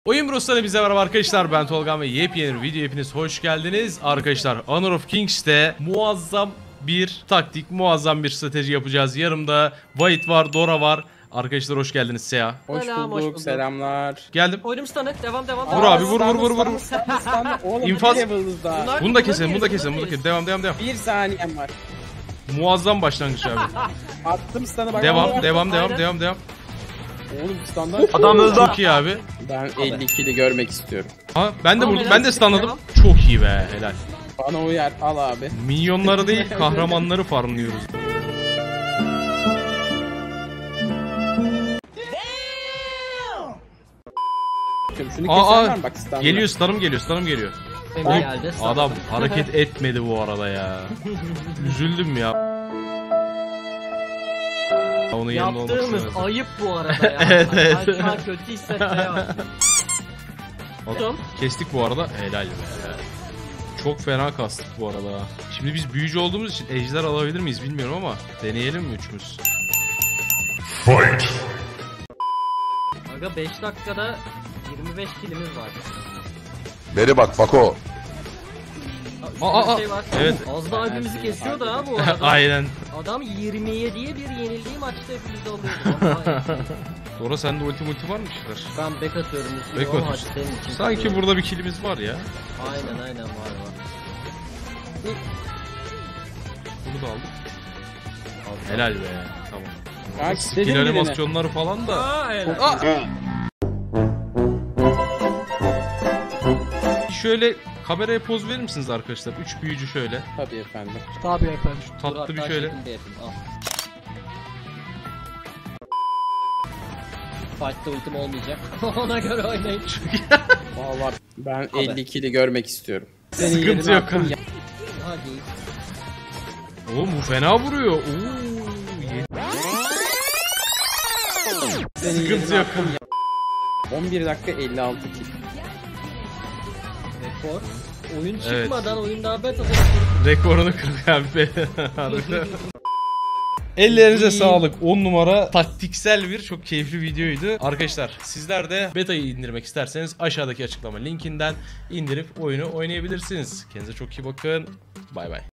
Oyun Bros'tan bize merhaba arkadaşlar, ben Tolga ve yepyeni bir video hepiniz hoş geldiniz. Arkadaşlar Honor of Kings'te muazzam bir taktik, muazzam bir strateji yapacağız. Yanımda Vahit var, Dora var. Arkadaşlar hoş geldiniz Seha. Hoş Selam, bulduk, hoş bulduk. selamlar. Geldim. Oyunum stun'ı. Devam. Vur abi, vur. Oğlum İnfaz. level'ımızda. Bunu da keselim, bunu da keselim. Devam. Bir saniyem var. Muazzam başlangıç abi. Attım stun'ı bak. Devam. Oğlum stun'dan. Adam öldü. Çok iyi abi. Ben 52'li görmek istiyorum. Ha, ben de Tamam, vurdum, helal. ben de stunladım. Devam. Çok iyi be, helal. Bana uyar, al abi. Minyonları değil, kahramanları farmlıyoruz. Şunu keser var mı? Bak stun'dan. Geliyor, stun'ım geliyor. Benim Oğlum, geldi. adam hareket etmedi bu arada ya. Üzüldüm ya. Onun yanında olması Yaptığımız lazım. ayıp bu arada ya. Evet. Ben şu an kötü hissetmeye bak. Bak, kestik bu arada. Helal be. Çok fena kastık bu arada. Şimdi biz büyücü olduğumuz için ejder alabilir miyiz bilmiyorum ama deneyelim mi üçümüz? Aga 5 dakikada 25 kilimiz var. Beri bak Fako. Üstünde bir şey var. Evet. Az daha hepimizi kesiyor da ha bu arada. Aynen. Adam 27'ye bir yenildiği maçta hepimizi alıyordu. Sonra sende ulti var mı şeyler? Ben back atıyorum. Back Ama atıyorsun. hadi senin için Sanki atıyorum. burada bir kilimiz var ya. Aynen var. Bunu da aldık. Helal be. Tamam. Bak Skill istedim birini. animasyonları falan da. Helal. Şöyle kameraya poz verir misiniz arkadaşlar? 3 büyücü şöyle. Tabii efendim. Tabii efendim. Tatlı bir şöyle. Fight'ta ultim olmayacak. Ona göre oynayın. Vallahi ben 52'li görmek istiyorum. Sıkıntı yok. Hadi. Oğlum bu fena vuruyor. Oo, sıkıntı yok. 11 dakika 56 kill. Rekor. Oyun Evet. çıkmadan oyun daha beta'da. Rekorunu kırdık abi. Ellerinize sağlık. 10 numara taktiksel bir çok keyifli videoydu. Arkadaşlar sizler de beta'yı indirmek isterseniz aşağıdaki açıklama linkinden indirip oyunu oynayabilirsiniz. Kendinize çok iyi bakın. Bay bay.